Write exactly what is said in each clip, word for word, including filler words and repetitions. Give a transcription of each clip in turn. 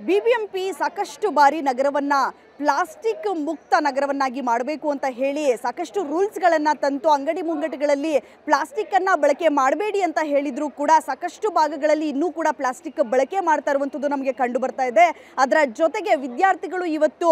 BBMP ಸಾಕಷ್ಟು ಬಾರಿ ನಗರವನ್ನ plastic ಮುಕ್ತ ನಗರವನ್ನಾಗಿ ಮಾಡಬೇಕು ಅಂತ ಹೇಳಿ ಸಾಕಷ್ಟು ರೂಲ್ಸ್ಗಳನ್ನು ತಂತು. ಅಂಗಡಿ ಮುಂಗಟ್ಟುಗಳಲ್ಲಿ ಪ್ಲಾಸ್ಟಿಕ್ ಅನ್ನ ಬಳಕೆ ಮಾಡಬೇಡಿ ಅಂತ ಹೇಳಿದ್ರು ಕೂಡ ಸಾಕಷ್ಟು ಭಾಗಗಳಲ್ಲಿ ಇನ್ನೂ ಕೂಡ ಪ್ಲಾಸ್ಟಿಕ್ ಬಳಕೆ ಮಾಡ್ತಾ ಇರುವಂಥದ್ದು ನಮಗೆ ಕಂಡು ಬರ್ತಾ ಇದೆ. ಅದರ ಜೊತೆಗೆ ವಿದ್ಯಾರ್ಥಿಗಳು ಇವತ್ತು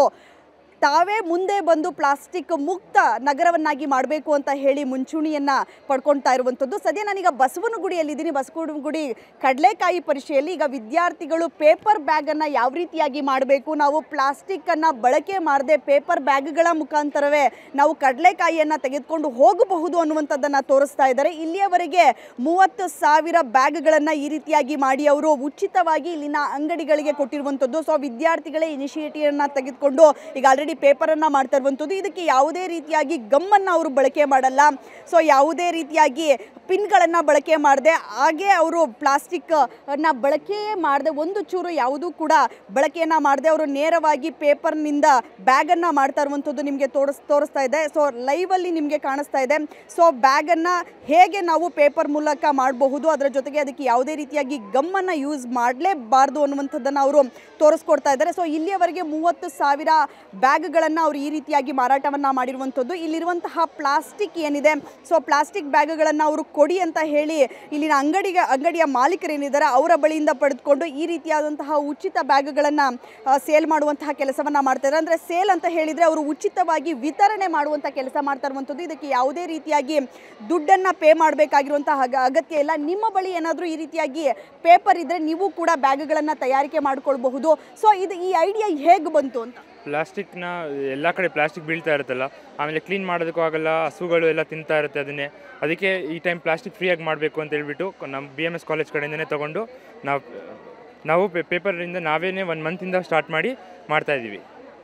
ತಾವೇ ಮುಂದೆ ಬಂದು ಪ್ಲಾಸ್ಟಿಕ್ ಮುಕ್ತ ನಗರವನ್ನಾಗಿ ಮಾಡಬೇಕು ಅಂತ ಹೇಳಿ ಮುಂಚೂಣಿಯನ್ನು ಪಡ್ಕೊಳ್ತಾ ಇರುವಂಥದ್ದು. ಸದ್ಯ ನಾನೀಗ ಬಸವನಗುಡಿಯಲ್ಲಿದ್ದೀನಿ. ಬಸವನಗುಡಿ ಕಡಲೆಕಾಯಿ ಪರಿಷೆಯಲ್ಲಿ ಈಗ ವಿದ್ಯಾರ್ಥಿಗಳು ಪೇಪರ್ ಬ್ಯಾಗನ್ನು ಯಾವ ರೀತಿಯಾಗಿ ಮಾಡಬೇಕು, ನಾವು ಪ್ಲಾಸ್ಟಿಕ್ಕನ್ನು ಬಳಕೆ ಮಾಡದೆ ಪೇಪರ್ ಬ್ಯಾಗ್ಗಳ ಮುಖಾಂತರವೇ ನಾವು ಕಡಲೆಕಾಯಿಯನ್ನು ತೆಗೆದುಕೊಂಡು ಹೋಗಬಹುದು ಅನ್ನುವಂಥದ್ದನ್ನು ತೋರಿಸ್ತಾ ಇದ್ದಾರೆ. ಇಲ್ಲಿಯವರೆಗೆ ಮೂವತ್ತು ಸಾವಿರ ಬ್ಯಾಗ್ಗಳನ್ನು ಈ ರೀತಿಯಾಗಿ ಮಾಡಿ ಅವರು ಉಚಿತವಾಗಿ ಇಲ್ಲಿನ ಅಂಗಡಿಗಳಿಗೆ ಕೊಟ್ಟಿರುವಂಥದ್ದು. ಸೊ ವಿದ್ಯಾರ್ಥಿಗಳೇ ಇನಿಷಿಯೇಟಿವ್ನ ತೆಗೆದುಕೊಂಡು ಈಗ ಆಲ್ರೆಡಿ ಪೇಪರನ್ನು ಮಾಡ್ತಾ ಇರುವಂಥದ್ದು. ಇದಕ್ಕೆ ಯಾವುದೇ ರೀತಿಯಾಗಿ ಗಮ್ಮನ್ನು ಅವರು ಬಳಕೆ ಮಾಡಲ್ಲ. ಸೊ ಯಾವುದೇ ರೀತಿಯಾಗಿ ಪಿನ್ಗಳನ್ನು ಬಳಕೆ ಮಾಡದೆ ಹಾಗೆ ಅವರು ಪ್ಲಾಸ್ಟಿಕ್ಕನ್ನು ಬಳಕೆಯೇ ಮಾಡದೆ ಒಂದು ಚೂರು ಯಾವುದೂ ಕೂಡ ಬಳಕೆಯನ್ನು ಮಾಡದೆ ಅವರು ನೇರವಾಗಿ ಪೇಪರ್ನಿಂದ ಬ್ಯಾಗನ್ನು ಮಾಡ್ತಾ ಇರುವಂಥದ್ದು ನಿಮಗೆ ತೋರಿಸ್ ತೋರಿಸ್ತಾ ಇದೆ. ಸೊ ಲೈವಲ್ಲಿ ನಿಮಗೆ ಕಾಣಿಸ್ತಾ ಇದೆ. ಸೊ ಬ್ಯಾಗನ್ನು ಹೇಗೆ ನಾವು ಪೇಪರ್ ಮೂಲಕ ಮಾಡಬಹುದು, ಅದರ ಜೊತೆಗೆ ಅದಕ್ಕೆ ಯಾವುದೇ ರೀತಿಯಾಗಿ ಗಮ್ಮನ್ನು ಯೂಸ್ ಮಾಡಲೇಬಾರ್ದು ಅನ್ನುವಂಥದ್ದನ್ನು ಅವರು ತೋರಿಸ್ಕೊಡ್ತಾ ಇದ್ದಾರೆ. ಸೊ ಇಲ್ಲಿಯವರೆಗೆ ಮೂವತ್ತು ಸಾವಿರ ಬ್ಯಾಗ್ಗಳನ್ನು ಅವರು ಈ ರೀತಿಯಾಗಿ ಮಾರಾಟವನ್ನು ಮಾಡಿರುವಂಥದ್ದು. ಇಲ್ಲಿರುವಂತಹ ಪ್ಲಾಸ್ಟಿಕ್ ಏನಿದೆ, ಸೊ ಪ್ಲಾಸ್ಟಿಕ್ ಬ್ಯಾಗ್ಗಳನ್ನು ಅವರು ಕೊಡಿ ಅಂತ ಹೇಳಿ ಇಲ್ಲಿನ ಅಂಗಡಿಗೆ ಅಂಗಡಿಯ ಮಾಲೀಕರೇನಿದ್ದಾರೆ ಅವರ ಬಳಿಯಿಂದ ಪಡೆದುಕೊಂಡು ಈ ರೀತಿಯಾದಂತಹ ಉಚಿತ ಬ್ಯಾಗ್ಗಳನ್ನು ಸೇಲ್ ಮಾಡುವಂತಹ ಕೆಲಸವನ್ನು ಮಾಡ್ತಾರೆ. ಅಂದರೆ ಸೇಲ್ ಅಂತ ಹೇಳಿದರೆ ಅವರು ಉಚಿತವಾಗಿ ವಿತರಣೆ ಮಾಡುವಂಥ ಕೆಲಸ ಮಾಡ್ತಾ ಇರುವಂಥದ್ದು. ಇದಕ್ಕೆ ಯಾವುದೇ ರೀತಿಯಾಗಿ ದುಡ್ಡನ್ನು ಪೇ ಮಾಡಬೇಕಾಗಿರುವಂತಹ ಅಗತ್ಯ ಇಲ್ಲ. ನಿಮ್ಮ ಬಳಿ ಏನಾದರೂ ಈ ರೀತಿಯಾಗಿ ಪೇಪರ್ ಇದ್ದರೆ ನೀವು ಕೂಡ ಬ್ಯಾಗ್ಗಳನ್ನು ತಯಾರಿಕೆ ಮಾಡಿಕೊಳ್ಬಹುದು. ಸೊ ಇದು ಈ ಐಡಿಯಾ ಹೇಗೆ ಬಂತು ಅಂತ? ಪ್ಲಾಸ್ಟಿಕ್ನ ಎಲ್ಲ ಕಡೆ ಪ್ಲಾಸ್ಟಿಕ್ ಬೀಳ್ತಾ ಇರುತ್ತಲ್ಲ, ಆಮೇಲೆ ಕ್ಲೀನ್ ಮಾಡೋದಕ್ಕೂ ಆಗಲ್ಲ, ಹಸುಗಳು ಎಲ್ಲ ತಿಂತಾ ಇರುತ್ತೆ ಅದನ್ನೇ. ಅದಕ್ಕೆ ಈ ಟೈಮ್ ಪ್ಲಾಸ್ಟಿಕ್ ಫ್ರೀಯಾಗಿ ಮಾಡಬೇಕು ಅಂತ ಹೇಳ್ಬಿಟ್ಟು ನಮ್ಮ ಬಿ ಎಮ್ ಎಸ್ ಕಾಲೇಜ್ ಕಡೆಯಿಂದನೇ ತೊಗೊಂಡು ನಾವು ನಾವು ಪೇಪರಿಂದ ನಾವೇ ಒಂದು ಮಂತಿಂದ ಸ್ಟಾರ್ಟ್ ಮಾಡಿ ಮಾಡ್ತಾಯಿದ್ದೀವಿ.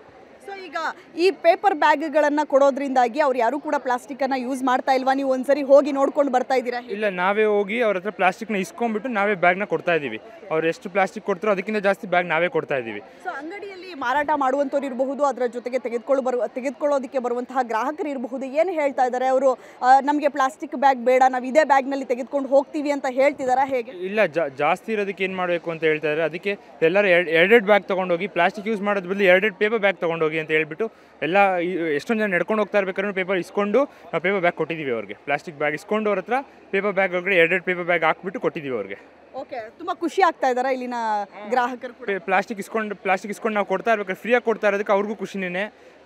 ಸೊ ಈಗ ಈ ಪೇಪರ್ ಬ್ಯಾಗ್ಗಳನ್ನು ಕೊಡೋದ್ರಿಂದಾಗಿ ಅವ್ರು ಯಾರೂ ಕೂಡ ಪ್ಲಾಸ್ಟಿಕ್ಕನ್ನು ಯೂಸ್ ಮಾಡ್ತಾ ಇಲ್ವಾ? ನೀವು ಒಂದ್ಸರಿ ಹೋಗಿ ನೋಡ್ಕೊಂಡು ಬರ್ತಾ ಇದ್ದೀರಾ? ಇಲ್ಲ, ನಾವೇ ಹೋಗಿ ಅವ್ರ ಹತ್ರ ಪ್ಲಾಸ್ಟಿಕ್ನ ಇಸ್ಕೊಂಡ್ಬಿಟ್ಟು ನಾವೇ ಬ್ಯಾಗ್ನ ಕೊಡ್ತಾ ಇದ್ದೀವಿ. ಅವ್ರು ಎಷ್ಟು ಪ್ಲಾಸ್ಟಿಕ್ ಕೊಡ್ತಾರೋ ಅದಕ್ಕಿಂತ ಜಾಸ್ತಿ ಬ್ಯಾಗ್ ನಾವೇ ಕೊಡ್ತಾ ಇದ್ದೀವಿ. ಸೊ ಅಂಗಡಿಯಲ್ಲಿ ಮಾರಾಟ ಮಾಡುವಂಥವ್ರು ಇರಬಹುದು, ಅದರ ಜೊತೆಗೆ ತೆಗೆದುಕೊಳ್ಳೋ ಬರು ತೆಗೆದುಕೊಳ್ಳೋದಕ್ಕೆ ಬರುವಂತಹ ಗ್ರಾಹಕರು ಇರಬಹುದು. ಏನು ಹೇಳ್ತಾ ಇದ್ದಾರೆ ಅವರು? ನಮಗೆ ಪ್ಲಾಸ್ಟಿಕ್ ಬ್ಯಾಗ್ ಬೇಡ, ನಾವು ಇದೇ ಬ್ಯಾಗ್ನಲ್ಲಿ ತೆಗೆದುಕೊಂಡು ಹೋಗ್ತೀವಿ ಅಂತ ಹೇಳ್ತಿದ್ದಾರಾ ಹೇಗೆ? ಇಲ್ಲ, ಜಾಸ್ತಿ ಇರೋದಕ್ಕೆ ಏನು ಮಾಡಬೇಕು ಅಂತ ಹೇಳ್ತಾ ಇದ್ದಾರೆ. ಅದಕ್ಕೆ ಎಲ್ಲರೂ ಎರಡು ಎರಡೆರಡು ಬ್ಯಾಗ್ ತೊಗೊಂಡೋಗಿ ಪ್ಲಾಸ್ಟಿಕ್ ಯೂಸ್ ಮಾಡೋದು ಬದಲು ಎರಡೆರಡು ಪೇಪರ್ ಬ್ಯಾಗ್ ತೊಗೊಂಡೋಗಿ ಅಂತ ಹೇಳ್ಬಿಟ್ಟು ಎಲ್ಲ ಎಷ್ಟೊಂದು ಜನ ನಡ್ಕೊಂಡು ಹೋಗ್ತಾ ಇರ್ಬೇಕಾದ್ರೆ ಪೇಪರ್ ಇಸ್ಕೊಂಡು ನಾವು ಪೇಪರ್ ಬ್ಯಾಗ್ ಕೊಟ್ಟಿದ್ದೀವಿ ಅವ್ರಿಗೆ. ಪ್ಲಾಸ್ಟಿಕ್ ಬ್ಯಾಗ್ ಇಸ್ಕೊಂಡು ಅವ್ರ ಹತ್ರ ಪೇಪರ್ ಬ್ಯಾಗ್ ಒಳಗಡೆ ಎರಡೆರಡು ಪೇಪರ್ ಬ್ಯಾಗ್ ಹಾಕ್ಬಿಟ್ಟು ಕೊಟ್ಟಿದ್ದೀವಿ ಅವ್ರಿಗೆ. ಓಕೆ, ತುಂಬ ಖುಷಿ ಆಗ್ತಾ ಇದ್ದಾರೆ ಇಲ್ಲಿನ ಗ್ರಾಹಕರು ಕೂಡ. ಪ್ಲಾಸ್ಟಿಕ್ ಇಸ್ಕೊಂಡು ಪ್ಲಾಸ್ಟಿಕ್ ಇಸ್ಕೊಂಡು ನಾವು ಕೊಡ್ತಾ ಇರ್ಬೇಕಾದ್ರೆ ಫ್ರೀಯಾಗಿ ಕೊಡ್ತಾ ಇರೋದಕ್ಕೆ ಅವ್ರಿಗೂ ಖುಷಿನೇ.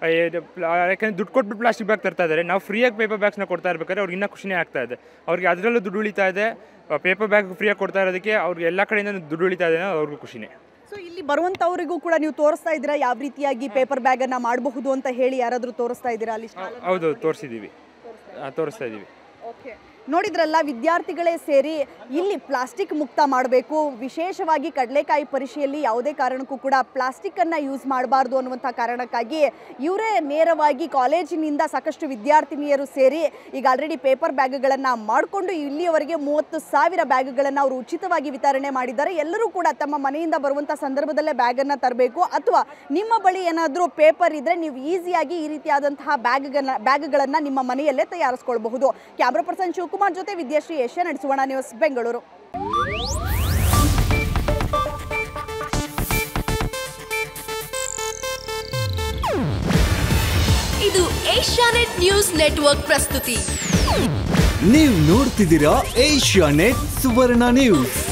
ಯಾಕಂದರೆ ದುಡ್ಡು ಕೊಟ್ಬಿಟ್ಟು ಪ್ಲಾಸ್ಟಿಕ್ ಬ್ಯಾಗ್ ತರ್ತಾ ಇದ್ದಾರೆ, ನಾವು ಫ್ರೀಯಾಗಿ ಪೇಪರ್ ಬ್ಯಾಗ್ಸ್ನ ಕೊಡ್ತಾ ಇರ್ಬೇಕಾದ್ರೆ ಅವ್ರಿಗೆ ಇನ್ನೂ ಖುಷಿನೇ ಆಗ್ತಾ ಇದೆ. ಅವ್ರಿಗೆ ಅದರಲ್ಲೂ ದುಡ್ಡು ಉಳಿತಾ ಇದೆ. ಪೇಪರ್ ಬ್ಯಾಗ್ ಫ್ರೀಯಾಗಿ ಕೊಡ್ತಾ ಇರೋದಕ್ಕೆ ಅವ್ರಿಗೆ ಎಲ್ಲ ಕಡೆಯಿಂದ ದುಡ್ಡು ಉಳಿತಾ ಇದೆ, ಅವ್ರಿಗೂ ಖುಷಿನೇ. ಸೊ ಇಲ್ಲಿ ಬರುವಂಥವರಿಗೂ ಕೂಡ ನೀವು ತೋರಿಸ್ತಾ ಇದ್ದೀರಾ ಯಾವ ರೀತಿಯಾಗಿ ಪೇಪರ್ ಬ್ಯಾಗನ್ನು ಮಾಡಬಹುದು ಅಂತ ಹೇಳಿ ಯಾರಾದರೂ ತೋರಿಸ್ತಾ ಇದ್ದೀರಾ ಅಲ್ಲಿ? ಹೌದು, ತೋರಿಸಿದ್ದೀವಿ, ತೋರಿಸ್ತಾ ಇದ್ದೀವಿ. ಓಕೆ, ನೋಡಿದ್ರಲ್ಲ, ವಿದ್ಯಾರ್ಥಿಗಳೇ ಸೇರಿ ಇಲ್ಲಿ ಪ್ಲಾಸ್ಟಿಕ್ ಮುಕ್ತ ಮಾಡಬೇಕು, ವಿಶೇಷವಾಗಿ ಕಡಲೆಕಾಯಿ ಪರಿಷೆಯಲ್ಲಿ ಯಾವುದೇ ಕಾರಣಕ್ಕೂ ಕೂಡ ಪ್ಲಾಸ್ಟಿಕ್ಕನ್ನು ಯೂಸ್ ಮಾಡಬಾರ್ದು ಅನ್ನುವಂಥ ಕಾರಣಕ್ಕಾಗಿ ಇವರೇ ನೇರವಾಗಿ ಕಾಲೇಜಿನಿಂದ ಸಾಕಷ್ಟು ವಿದ್ಯಾರ್ಥಿನಿಯರು ಸೇರಿ ಈಗ ಆಲ್ರೆಡಿ ಪೇಪರ್ ಬ್ಯಾಗ್ಗಳನ್ನು ಮಾಡಿಕೊಂಡು ಇಲ್ಲಿಯವರೆಗೆ ಮೂವತ್ತು ಸಾವಿರ ಬ್ಯಾಗ್ಗಳನ್ನು ಅವರು ಉಚಿತವಾಗಿ ವಿತರಣೆ ಮಾಡಿದ್ದಾರೆ. ಎಲ್ಲರೂ ಕೂಡ ತಮ್ಮ ಮನೆಯಿಂದ ಬರುವಂಥ ಸಂದರ್ಭದಲ್ಲೇ ಬ್ಯಾಗನ್ನು ತರಬೇಕು, ಅಥವಾ ನಿಮ್ಮ ಬಳಿ ಏನಾದರೂ ಪೇಪರ್ ಇದ್ದರೆ ನೀವು ಈಸಿಯಾಗಿ ಈ ರೀತಿಯಾದಂತಹ ಬ್ಯಾಗ್ಗಳನ್ನ ಬ್ಯಾಗ್ಗಳನ್ನು ನಿಮ್ಮ ಮನೆಯಲ್ಲೇ ತಯಾರಿಸ್ಕೊಳ್ಬಹುದು. ಕ್ಯಾಮ್ರಾ ಪರ್ಸನ್ ಶಿವಕುಮಾರ್ ಜೊತೆ ವಿದ್ಯಾಶ್ರೀ, ಏಷ್ಯಾನೆಟ್ ಸುವರ್ಣ ನ್ಯೂಸ್, ಬೆಂಗಳೂರು. ಇದು ಏಷ್ಯಾನೆಟ್ ನ್ಯೂಸ್ ನೆಟ್ವರ್ಕ್ ಪ್ರಸ್ತುತಿ. ನೀವು ನೋಡ್ತಿದ್ದೀರಾ ಏಷ್ಯಾನೆಟ್ ಸುವರ್ಣ ನ್ಯೂಸ್.